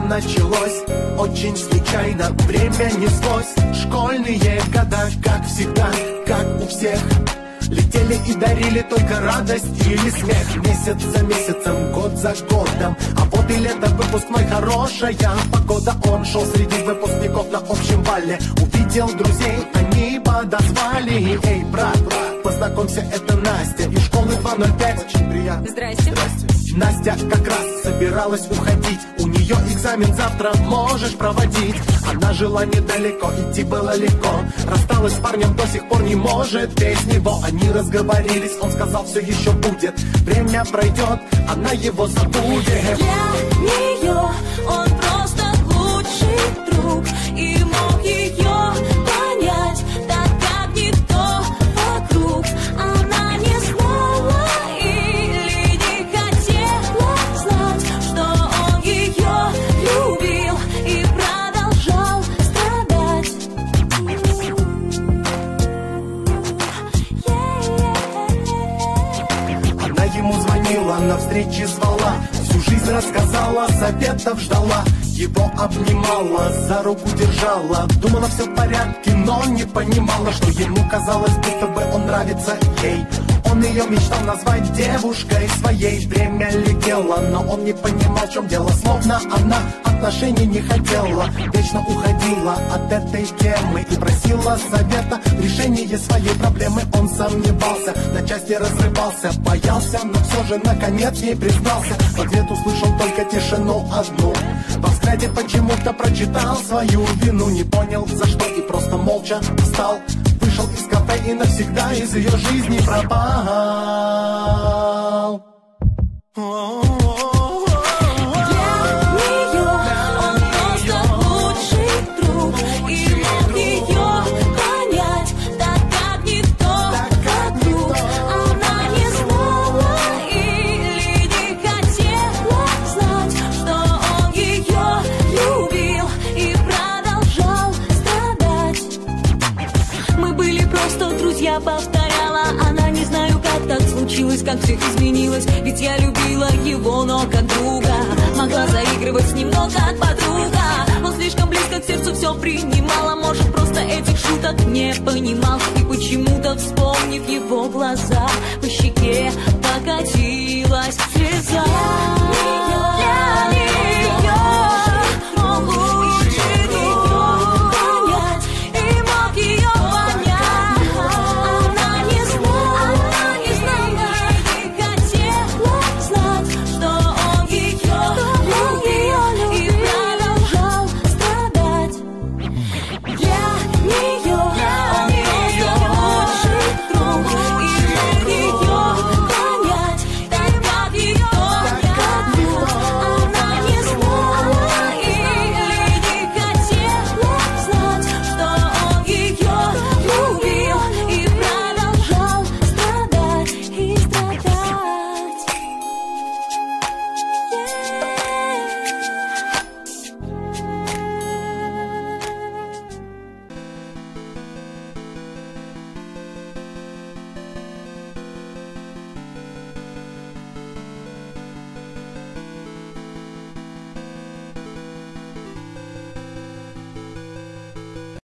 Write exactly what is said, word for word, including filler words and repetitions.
началось очень случайно, время неслось. Школьные года, как всегда, как у всех, летели и дарили только радость или смех. Месяц за месяцем, год за годом, а вот и лето, выпускной, хорошая погода. Он шел среди выпускников на общем бале, увидел друзей, они подозвали. Эй, брат, брат, познакомься, это Настя из школы два ноль пять. Очень приятно. Здрасте. Здрасте. Настя как раз собиралась уходить, у нее экзамен завтра, можешь проводить. Она жила недалеко, идти было легко, рассталась с парнем, до сих пор не может без него. Они разговорились, он сказал, все еще будет, время пройдет, она его забудет. Для нее он просто лучший друг и мог ее понять, так как никто вокруг. Она не знала или не хотела знать, что он ее любил и продолжал страдать. Она ему звонила, на встречи звала, всю жизнь рассказала, советов ждала. Его обнимала, за руку держала, думала, все в порядке, но не понимала, что ему казалось, будто бы он нравится ей. Он ее мечтал назвать девушкой своей. Время летело, но он не понимал, в чем дело. Словно она отношений не хотела, вечно уходила от этой темы и просила совета в решении своей проблемы. Он сомневался, на части разрывался, боялся, но все же наконец ей признался. В ответ услышал только тишину одну, во взгляде почему-то прочитал свою вину. Не понял за что и просто молча встал, вышел из кафе и навсегда из ее жизни пропал. Я повторяла, она, не знаю, как так случилось, как все изменилось. Ведь я любила его, но как друга, могла заигрывать с ним, но как подруга. Он слишком близко к сердцу все принимала, может, просто этих шуток не понимал. И почему-то, вспомнив его глаза, по щеке покатилась